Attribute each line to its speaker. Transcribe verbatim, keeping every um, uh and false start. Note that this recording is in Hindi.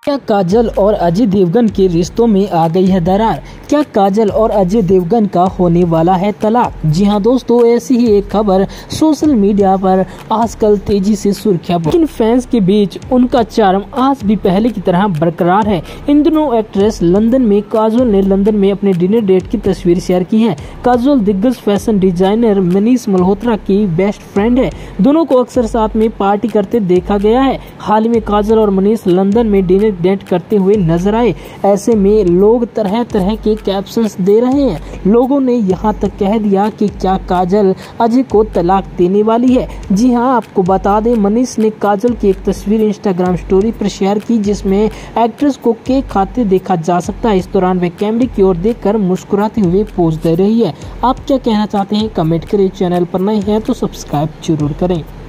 Speaker 1: क्या काजल और अजय देवगन के रिश्तों में आ गई है दरार? क्या काजल और अजय देवगन का होने वाला है तलाक? जी हां दोस्तों, ऐसी ही एक खबर सोशल मीडिया पर आजकल तेजी से सुर्खियां, लेकिन फैंस के बीच उनका चार्म आज भी पहले की तरह बरकरार है। इन दिनों एक्ट्रेस लंदन में काजोल ने लंदन में अपने डिनर डेट की तस्वीर शेयर की है। काजोल दिग्गज फैशन डिजाइनर मनीष मल्होत्रा की बेस्ट फ्रेंड है। दोनों को अक्सर साथ में पार्टी करते देखा गया है। हाल ही में काजल और मनीष लंदन में डिनर डेट करते हुए नजर आए। ऐसे में लोग तरह तरह के कैप्शंस दे रहे हैं। लोगों ने यहां तक कह दिया कि क्या काजल अजय को तलाक देने वाली है। जी हां, आपको बता दें, मनीष ने काजल की एक तस्वीर इंस्टाग्राम स्टोरी पर शेयर की जिसमें एक्ट्रेस को केक खाते देखा जा सकता है। इस दौरान वे कैमरे की ओर देखकर मुस्कुराते हुए पोज दे रही है। आप क्या कहना चाहते हैं कमेंट करें। चैनल पर नए हैं तो सब्सक्राइब जरूर करें।